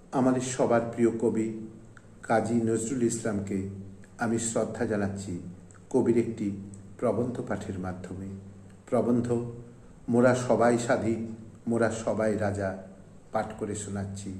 আমাদের সবার প্রিয় কবি কাজী নজরুল ইসলামকে আমি শ্রদ্ধা জানাচ্ছি কবির একটি প্রবন্ধ পাঠের মাধ্যমে। প্রবন্ধ মোরা সবাই স্বাধীন, মোরা সবাই রাজা পাঠ করে শোনাচ্ছি।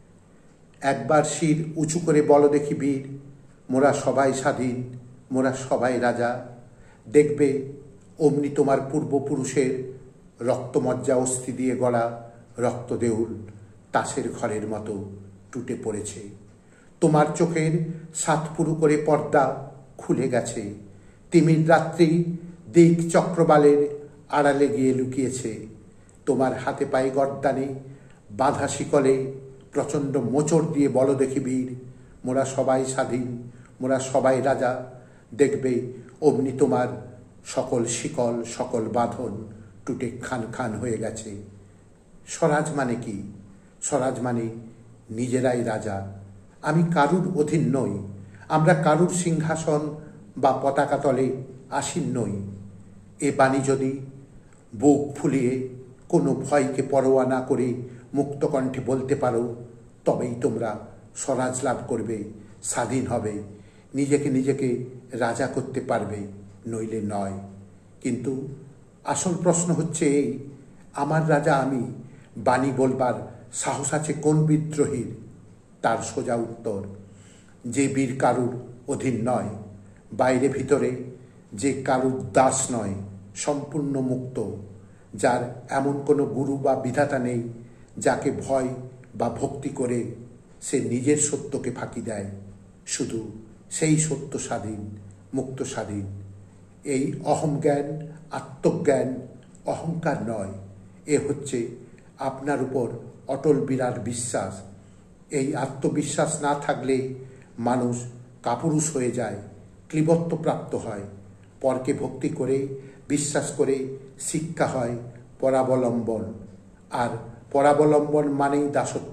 একবার শির উঁচু করে বলো দেখি বীর, মোরা সবাই স্বাধীন, মোরা সবাই রাজা। দেখবে অমনি তোমার পূর্বপুরুষের রক্তমজ্জা অস্থি দিয়ে গড়া রক্তদেউল তাসের ঘরের মতো টুটে পড়েছে। তোমার চোখের সাতপুরু করে পর্দা খুলে গেছে। তিমির রাত্রি দিক চক্রবালের আড়ালে গিয়ে লুকিয়েছে। তোমার হাতে পায়ে গর্দানে বাঁধা শিকলে প্রচণ্ড মোচড় দিয়ে বলো দেখি বীর, মোরা সবাই স্বাধীন, মোরা সবাই রাজা। দেখবে অমনি তোমার সকল শিকল সকল বাঁধন টুটে খান খান হয়ে গেছে। স্বরাজ মানে কি? স্বরাজ মানে নিজেরাই রাজা। আমি কারুর অধীন নই, আমরা কারুর সিংহাসন বা পতাকা তলে আসীন নই। এ বাণী যদি বুক ফুলিয়ে কোনো ভয়কে পরোয়া না করে মুক্ত কণ্ঠে বলতে পারো, তবেই তোমরা স্বরাজ লাভ করবে, স্বাধীন হবে, নিজেকে রাজা করতে পারবে, নইলে নয়। কিন্তু আসল প্রশ্ন হচ্ছে এই, আমার রাজা আমি বাণী বলবার সাহস আছে কোন বিদ্রোহীর? তার সোজা উত্তর, যে বীর কারুর অধীন নয়, বাইরে ভিতরে যে কারুর দাস নয়, সম্পূর্ণ মুক্ত, যার এমন কোনো গুরু বা বিধাতা নেই যাকে ভয় বা ভক্তি করে সে নিজের সত্যকে ফাঁকি দেয়। শুধু সেই সত্য স্বাধীন, মুক্ত স্বাধীন। এই অহংজ্ঞান, আত্মজ্ঞান অহংকার নয়, এ হচ্ছে আপনার উপর অটল বিরাট বিশ্বাস। এই আত্মবিশ্বাস না থাকলে মানুষ কাপুরুষ হয়ে যায়, ক্লীবত্ব প্রাপ্ত হয়। পরকে ভক্তি করে বিশ্বাস করে শিক্ষা হয় পরাবলম্বন, আর পরাবলম্বন মানেই দাসত্ব।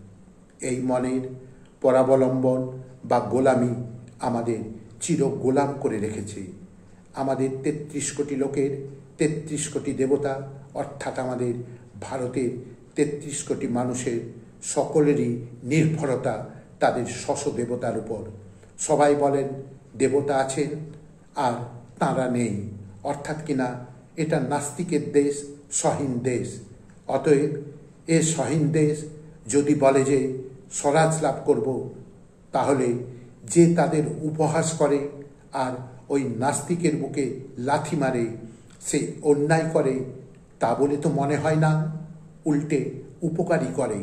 এই মনের পরাবলম্বন বা গোলামি আমাদের চির গোলাম করে রেখেছে। আমাদের ৩৩ কোটি লোকের ৩৩ কোটি দেবতা, অর্থাৎ আমাদের ভারতের ৩৩ কোটি মানুষের সকলেরই নির্ভরতা তাদের স্বশ দেবতার উপর। সবাই বলেন দেবতা আছেন আর তাঁরা নেই, অর্থাৎ কিনা এটা নাস্তিকের দেশ, সহীন দেশ। অতএব এ সহীন দেশ যদি বলে যে স্বরাজ লাভ করব, তাহলে যে তাদের উপহাস করে আর ওই নাস্তিকের বুকে লাথি মারে, সে অন্যায় করে তা বলে তো মনে হয় না, উল্টে উপকারী করে।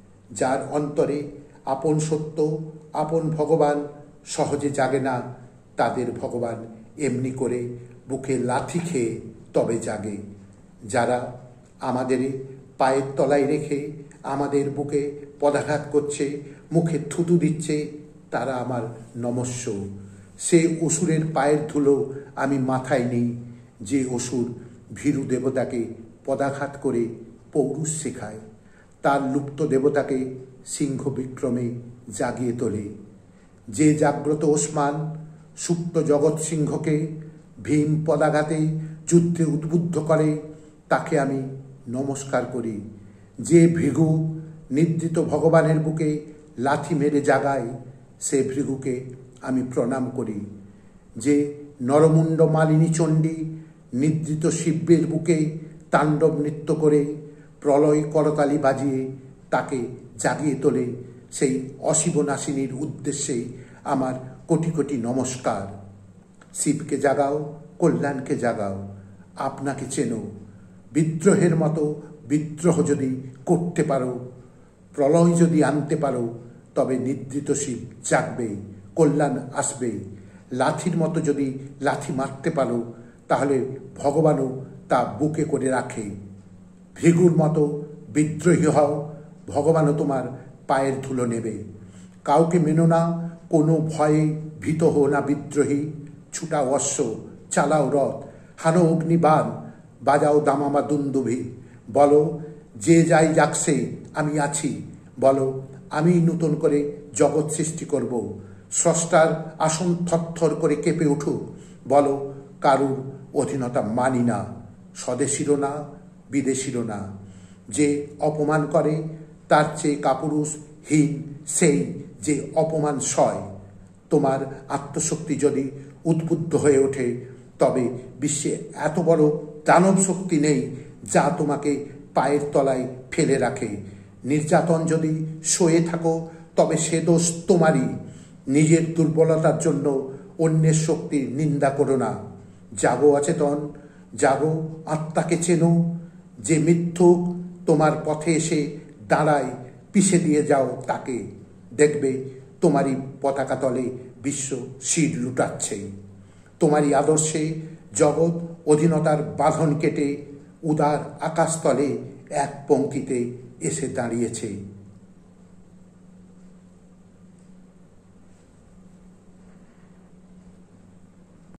যার অন্তরে আপন সত্য, আপন ভগবান সহজে জাগে না, তাদের ভগবান এমনি করে বুকে লাথি খেয়ে তবে জাগে। যারা আমাদের পায়ের তলায় রেখে আমাদের বুকে পদাঘাত করছে, মুখে থুতু দিচ্ছে, তারা আমার নমস্য। সে অসুরের পায়ের ধুলো আমি মাথায় নিই, যে অসুর ভীরু দেবতাকে পদাঘাত করে পৌরুষ শেখায়, তার লুপ্ত দেবতাকে সিংহ বিক্রমে জাগিয়ে তোলে। যে জাগ্রত ওসমান সুপ্ত জগৎ সিংহকে ভীম পদাঘাতে যুদ্ধে উদ্বুদ্ধ করে, তাকে আমি নমস্কার করি। যে ভৃগু নিদ্রিত ভগবানের বুকে লাথি মেরে জাগায়, সে ভৃগুকে আমি প্রণাম করি। যে নরমুণ্ড মালিনী চণ্ডী নিদ্রিত শিবের বুকে তাণ্ডব নৃত্য করে প্রলয় করতালি বাজিয়ে তাকে জাগিয়ে তোলে, সেই অশিবনাশিনীর উদ্দেশ্যে আমার কোটি কোটি নমস্কার। শিবকে জাগাও, কল্যাণকে জাগাও, আপনাকে চেনো। বিদ্রোহের মতো বিদ্রোহ যদি করতে পারো, প্রলয় যদি আনতে পারো, তবে নিদ্রিত শিব জাগবে, কল্যাণ আসবে। লাঠির মতো যদি লাঠি মারতে পারো, তাহলে ভগবানও তা বুকে করে রাখে। ভৃগুর মতো বিদ্রোহী হও, ভগবানও তোমার পায়ের ধুলো নেবে। কাউকে মেনো না, কোনো ভয়ে ভীত হো না বিদ্রোহী। ছুটাও অশ্ব, চালাও রথ, হানো অগ্নিবাণ, বাজাও দামামা দুন্দুভি। বলো যে যাই যাকছে আমি আছি, বলো আমি নূতন করে জগৎ সৃষ্টি করব। স্রষ্টার আসন থরথর করে কেঁপে উঠুক, বলো কারুর অধীনতা মানি না, স্বদেশীরও না বিদেশিরও না। যে অপমান করে তার চেয়ে কাপুরুষ হীন সেই যে অপমান সয়। তোমার আত্মশক্তি যদি উদ্বুদ্ধ হয়ে ওঠে, তবে বিশ্বে এত বড় দানব শক্তি নেই যা তোমাকে পায়ের তলায় ফেলে রাখে। নির্যাতন যদি সয়ে থাকো, তবে সে দোষ তোমারই। নিজের দুর্বলতার জন্য অন্যের শক্তির নিন্দা করো না। জাগো অচেতন, জাগো, আত্মাকে চেনো। যে মিথ্যুক তোমার পথে এসে দাঁড়ায়, পিষে দিয়ে যাও তাকে। দেখবে তোমারই পতাকা তলে বিশ্ব শির লুটাচ্ছে। তোমারই আদর্শে জগৎ অধীনতার বাঁধন কেটে উদার আকাশতলে এক পঙ্ক্তিতে এসে দাঁড়িয়েছে।